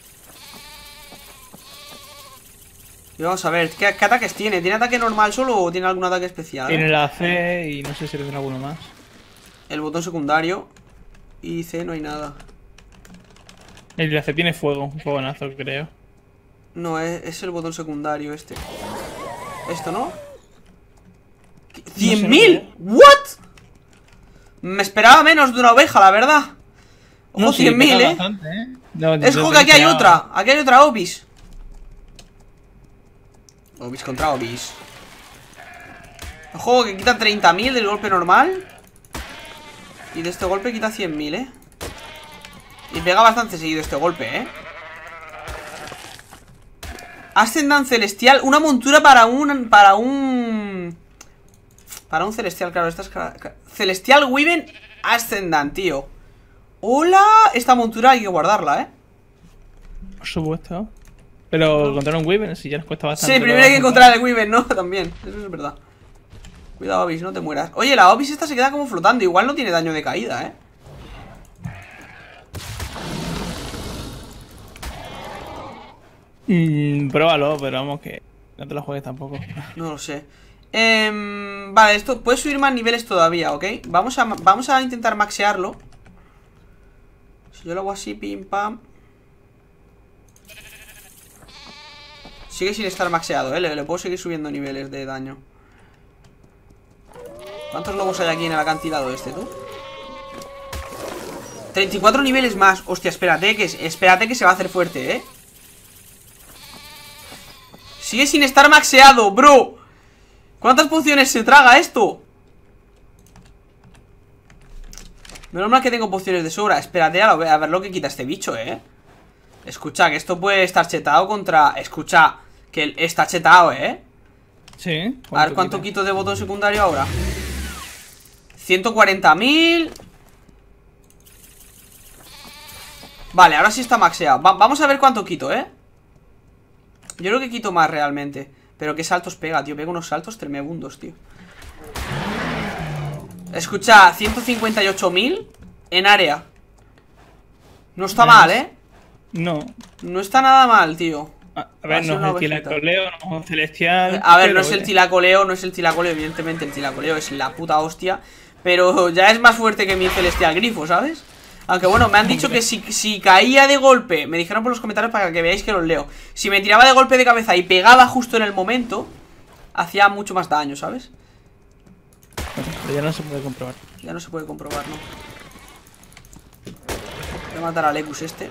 Y vamos a ver, ¿qué, qué ataques tiene? ¿Tiene ataque normal solo o tiene algún ataque especial? Tiene la C y no sé si tendrá alguno más. El botón secundario. Y C no hay nada. El la C tiene fuego, un fogonazo, creo. No, es, es el botón secundario este. Esto, ¿no? ¿cien mil? ¿What? Me esperaba menos de una oveja, la verdad. Ojo, sí, cien mil, pega ¿eh? bastante, ¿eh? No, Es yo como que aquí hay pensaba- otra. Aquí hay otra Obis. Obis contra Obis. Ojo, que quita treinta mil del golpe normal. Y de este golpe quita cien mil, ¿eh? Y pega bastante seguido este golpe, ¿eh? Ascendant Celestial. Una montura para un... Para un... Para un Celestial, claro. Esta es... Celestial Wyvern Ascendant, tío. ¡Hola! Esta montura hay que guardarla, ¿eh? Por supuesto. Pero encontrar un Wyvern si ya nos cuesta bastante. Sí, primero hay que encontrar el Wyvern, ¿no? También, eso es verdad. Cuidado, Obis, no te mueras. Oye, la Obis esta se queda como flotando. Igual no tiene daño de caída, ¿eh? Mm, pruébalo, pero vamos que no te lo juegues tampoco. No lo sé. Em, vale, esto puede subir más niveles todavía, ¿ok? Vamos a, vamos a intentar maxearlo. Si yo lo hago así, pim, pam. Sigue sin estar maxeado, ¿eh? Le, le puedo seguir subiendo niveles de daño. ¿Cuántos lobos hay aquí en el acantilado este, tú? treinta y cuatro niveles más. Hostia, espérate que, espérate que se va a hacer fuerte, ¿eh? Sigue sin estar maxeado, bro. ¿Cuántas pociones se traga esto? Menos mal que tengo pociones de sobra. Espérate a, lo, a ver lo que quita este bicho, ¿eh? Escucha, que esto puede estar chetado contra... Escucha, que está chetado, ¿eh? Sí. A ver cuánto quito de botón secundario ahora. ciento cuarenta mil. Vale, ahora sí está maxeado. Va, Vamos a ver cuánto quito, ¿eh? Yo creo que quito más realmente. Pero qué saltos pega, tío. Pega unos saltos tremendos, tío. Escucha, ciento cincuenta y ocho mil en área. No está Nice. mal, ¿eh? No. No está nada mal, tío. A, a Va a ver, ser no una es el ovejita. tilacoleo, no es un celestial. A ver, pero, no es el oye, tilacoleo, no es el tilacoleo. Evidentemente el tilacoleo es la puta hostia. Pero ya es más fuerte que mi celestial grifo, ¿sabes? Aunque bueno, me han dicho que si, si caía de golpe, me dijeron por los comentarios para que veáis que los leo. Si me tiraba de golpe de cabeza y pegaba justo en el momento, hacía mucho más daño, ¿sabes? Pero ya no se puede comprobar. Ya no se puede comprobar, ¿no? Voy a matar al Ecus este.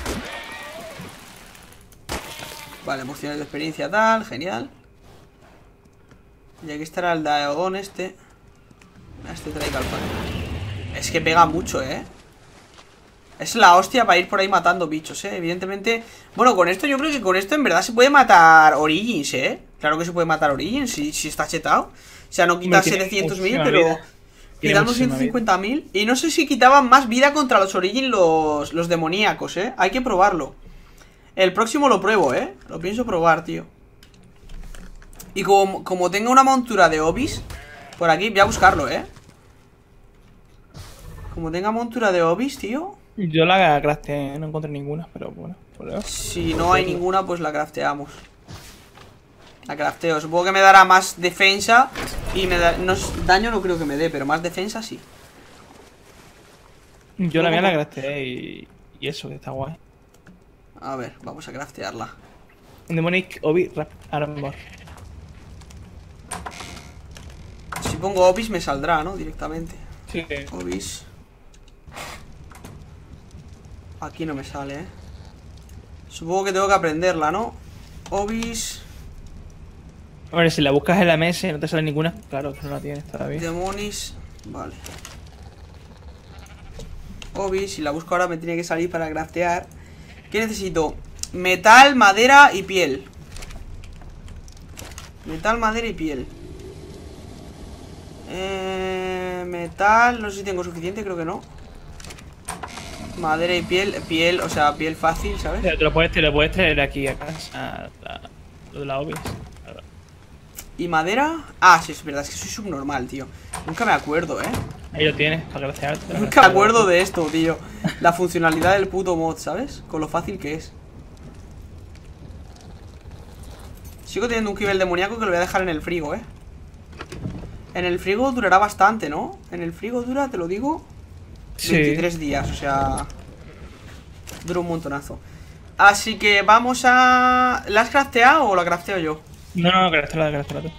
Vale, porciones de experiencia tal, genial. Y aquí estará el Daeodon este. Este traiga al pan. Es que pega mucho, ¿eh? Es la hostia para ir por ahí matando bichos, ¿eh? Evidentemente. Bueno, con esto yo creo que con esto en verdad se puede matar Origins, ¿eh? Claro que se puede matar Origins si, si está chetado. O sea, no quita setecientos mil, pero quitando ciento cincuenta mil. Y no sé si quitaban más vida contra los Origins los, los demoníacos, ¿eh? Hay que probarlo. El próximo lo pruebo, ¿eh? Lo pienso probar, tío. Y como, como tenga una montura de Obis por aquí, voy a buscarlo, ¿eh? Como tenga montura de Obis, tío. Yo la crafteé, no encontré ninguna, pero bueno. Si no hay ninguna, pues la crafteamos. La crafteo, supongo que me dará más defensa. Y me da, no, daño no creo que me dé, pero más defensa sí. Yo la mía la crafteé y, y eso, que está guay. A ver, vamos a craftearla. Demonic Obi Rap Armor. Si pongo Obis me saldrá, ¿no? Directamente. Sí. Obis. Aquí no me sale, ¿eh? Supongo que tengo que aprenderla, ¿no? Obis. Hombre, si la buscas en la mesa y no te sale ninguna, claro que no la tienes todavía. Demonis. Vale. Obis, si la busco ahora me tiene que salir para craftear. ¿Qué necesito? Metal, madera y piel. Metal, madera y piel. Eh, metal, no sé si tengo suficiente, creo que no. Madera y piel, piel, o sea, piel fácil, ¿sabes? Te lo puedes, te lo puedes traer aquí a casa, la, lo de la Obis. ¿Y madera? Ah, sí, es verdad, es que soy subnormal, tío. Nunca me acuerdo, ¿eh? Ahí lo tienes, para graciarte. Nunca me acuerdo de esto, tío. La funcionalidad del puto mod, ¿sabes? Con lo fácil que es. Sigo teniendo un nivel demoníaco que lo voy a dejar en el frigo, ¿eh? En el frigo durará bastante, ¿no? En el frigo dura, te lo digo, sí. veintitrés días, o sea, dura un montonazo. Así que vamos a... ¿La has crafteado o la crafteo yo? No, no, crafteala, crafteala tú.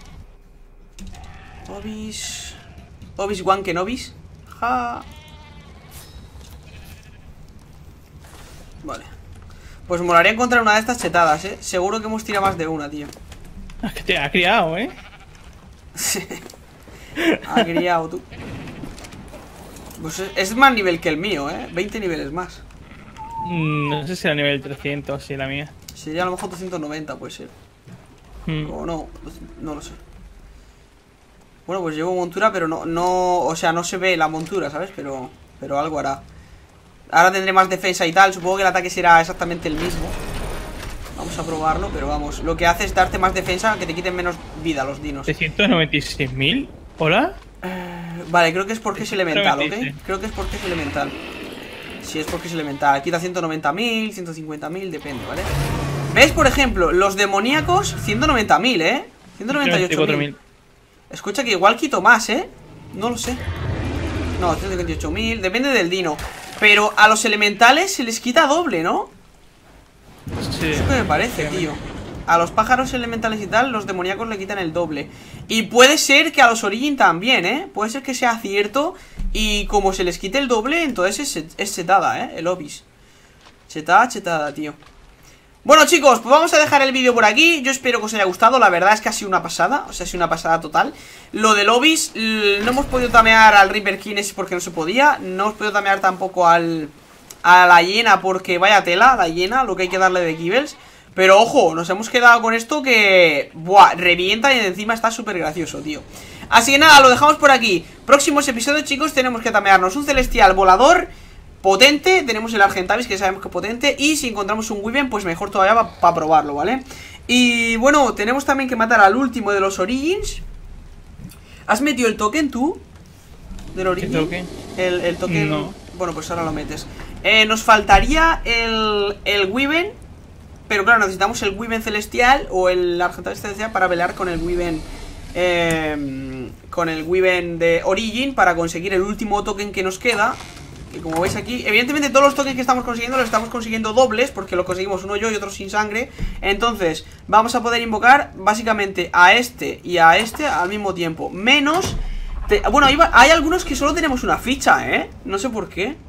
Obis... Obis One Kenobis. Ja. Vale. Pues molaría encontrar una de estas chetadas, ¿eh? Seguro que hemos tirado más de una, tío. Es que te ha criado, ¿eh? Ha criado tú. Pues es, es más nivel que el mío, ¿eh? veinte niveles más. Mm, no sé si era nivel trescientos, si la mía. Sería a lo mejor doscientos noventa, puede ser. Mm. O no, no lo sé. Bueno, pues llevo montura, pero no, no, o sea, no se ve la montura, ¿sabes? Pero, pero algo hará. Ahora tendré más defensa y tal. Supongo que el ataque será exactamente el mismo. Vamos a probarlo, pero vamos. Lo que hace es darte más defensa, que te quiten menos vida los dinos. ¿trescientos noventa y seis mil? ¿Hola? Eh, vale, creo que es porque es elemental, ¿ok? Creo que es porque es elemental. Si es porque es elemental. Quita ciento noventa mil, ciento cincuenta mil, depende, ¿vale? ¿Ves, por ejemplo? Los demoníacos, ciento noventa mil, ¿eh? ciento noventa y ocho mil. Escucha que igual quito más, ¿eh? No lo sé. No, ciento cincuenta y ocho mil, depende del dino. Pero a los elementales se les quita doble, ¿no? Sí. Eso que me parece, tío. A los pájaros elementales y tal, los demoníacos le quitan el doble. Y puede ser que a los Origin también, ¿eh? Puede ser que sea cierto. Y como se les quite el doble, entonces es, es chetada, ¿eh? El Obis. Chetada, chetada, tío. Bueno, chicos, pues vamos a dejar el vídeo por aquí. Yo espero que os haya gustado, la verdad es que ha sido una pasada. O sea, ha sido una pasada total. Lo del Obis, no hemos podido tamear al Reaper King ese porque no se podía. No hemos podido tamear tampoco al... a la hiena porque vaya tela, la hiena, lo que hay que darle de kibbles. Pero ojo, nos hemos quedado con esto que... buah, revienta y encima está súper gracioso, tío. Así que nada, lo dejamos por aquí. Próximos episodios, chicos, tenemos que tamearnos un celestial volador potente. Tenemos el Argentavis, que sabemos que es potente. Y si encontramos un Wyvern, pues mejor todavía para pa probarlo, ¿vale? Y bueno, tenemos también que matar al último de los Origins. ¿Has metido el token tú? ¿Del Origin? ¿Qué token? El, el token... No. Bueno, pues ahora lo metes. eh, Nos faltaría el, el Wyvern. Pero claro, necesitamos el Wyvern celestial o el Argentavis celestial para pelear con el Wyvern... Eh, con el Wyvern de Origin para conseguir el último token que nos queda. Que como veis aquí, evidentemente todos los tokens que estamos consiguiendo los estamos consiguiendo dobles, porque lo conseguimos uno yo y otro sin sangre. Entonces vamos a poder invocar básicamente a este y a este al mismo tiempo. Menos, te, bueno, hay, hay algunos que solo tenemos una ficha, ¿eh? No sé por qué.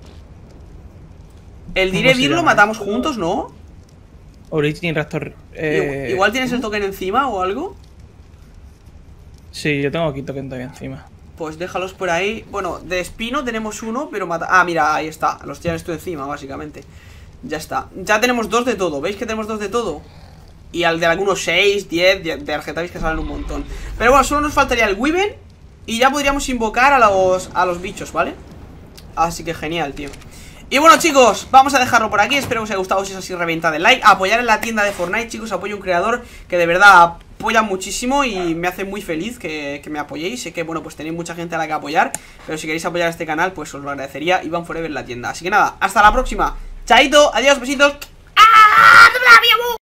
El Direvir lo matamos juntos, ¿no? Origin Raptor. Eh, Igual, igual tienes el token encima o algo. Sí, yo tengo aquí token todavía encima. Pues déjalos por ahí. Bueno, de espino tenemos uno, pero mata... Ah, mira, ahí está. Los tienes tú encima, básicamente. Ya está. Ya tenemos dos de todo. ¿Veis que tenemos dos de todo? Y al de algunos seis, diez de, de Argentavis que salen un montón. Pero bueno, solo nos faltaría el Wyvern y ya podríamos invocar a los, a los bichos, ¿vale? Así que genial, tío. Y bueno, chicos, vamos a dejarlo por aquí. Espero que os haya gustado. Si es así, reventad el like. Apoyar en la tienda de Fortnite, chicos. Apoyo a un creador que de verdad apoya muchísimo y me hace muy feliz que, que me apoyéis. Sé que, bueno, pues tenéis mucha gente a la que apoyar, pero si queréis apoyar a este canal, pues os lo agradecería. Iván Forever en la tienda. Así que nada, hasta la próxima. Chaito, adiós, besitos. ¡Ah!